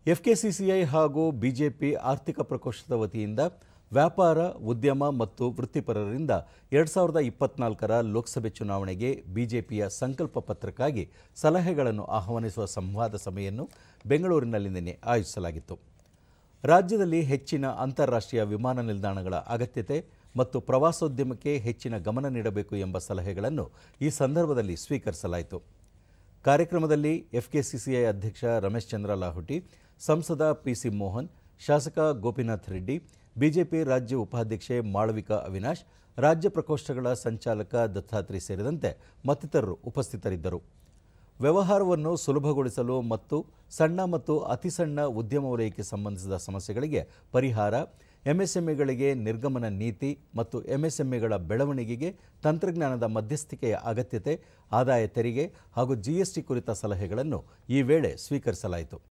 FKCCI ಹಾಗೂ BJP ಆರ್ಥಿಕ ಪ್ರಕೋಷ್ಠದ ವತಿಯಿಂದ ವ್ಯಾಪಾರ, ಉದ್ಯಮ ಮತ್ತು ವೃತ್ತಿಪರರಿಂದ 2024ರ ಲೋಕಸಭೆ ಚುನಾವಣೆಗೆ ಬಿಜೆಪಿಯ ಸಂಕಲ್ಪ ಪತ್ರಕ್ಕಾಗಿ ಸಲಹೆಗಳನ್ನು ಆಹ್ವಾನಿಸುವ ಸಂವಾದ ಸಭೆಯನ್ನು ಬೆಂಗಳೂರಿನಲ್ಲಿ ನಿನ್ನೆ ಆಯೋಜಿಸಲಾಗಿತ್ತು. ರಾಜ್ಯದಲ್ಲಿ ಹೆಚ್ಚಿನ ಅಂತಾರಾಷ್ಟ್ರೀಯ ವಿಮಾನ ನಿಲ್ದಾಣಗಳ ಅಗತ್ಯತೆ ಮತ್ತು ಪ್ರವಾಸೋದ್ಯಮಕ್ಕೆ ಹೆಚ್ಚಿನ ಗಮನ ನೀಡಬೇಕು ಎಂಬ ಸಲಹೆಗಳನ್ನು ಈ ಸಂದರ್ಭದಲ್ಲಿ ಸ್ವೀಕರಿಸಲಾಯಿತು. ಕಾರ್ಯಕ್ರಮದಲ್ಲಿ ಎಫ್ಕೆಸಿಸಿಐ ಅಧ್ಯಕ್ಷ ರಮೇಶ್ ಚಂದ್ರ ಲಾಹುಟಿ, ಸಂಸದ ಪಿಸಿ ಮೋಹನ್, ಶಾಸಕ ಗೋಪಿನಾಥ್ ರೆಡ್ಡಿ, ಬಿಜೆಪಿ ರಾಜ್ಯ ಉಪಾಧ್ಯಕ್ಷೆ ಮಾಳವಿಕಾ ಅವಿನಾಶ್, ರಾಜ್ಯ ಪ್ರಕೋಷ್ಠಗಳ ಸಂಚಾಲಕ ದತ್ತಾತ್ರಿ ಸೇರಿದಂತೆ ಮತ್ತಿತರರು ಉಪಸ್ಥಿತರಿದ್ದರು. ವ್ಯವಹಾರವನ್ನು ಸುಲಭಗೊಳಿಸಲು ಮತ್ತು ಸಣ್ಣ ಮತ್ತು ಅತಿಸಣ್ಣ ಉದ್ಯಮ ವಲಯಕ್ಕೆ ಸಂಬಂಧಿಸಿದ ಸಮಸ್ಯೆಗಳಿಗೆ ಪರಿಹಾರ, ಎಂಎಸ್ಎಂಇಗಳಿಗೆ ನಿರ್ಗಮನ ನೀತಿ ಮತ್ತು ಎಂಎಸ್ಎಂಇಗಳ ಬೆಳವಣಿಗೆಗೆ ತಂತ್ರಜ್ಞಾನದ ಮಧ್ಯಸ್ಥಿಕೆಯ ಅಗತ್ಯತೆ, ಆದಾಯ ತೆರಿಗೆ ಹಾಗೂ ಜಿಎಸ್ಟಿ ಕುರಿತ ಸಲಹೆಗಳನ್ನು ಈ ವೇಳೆ ಸ್ವೀಕರಿಸಲಾಯಿತು.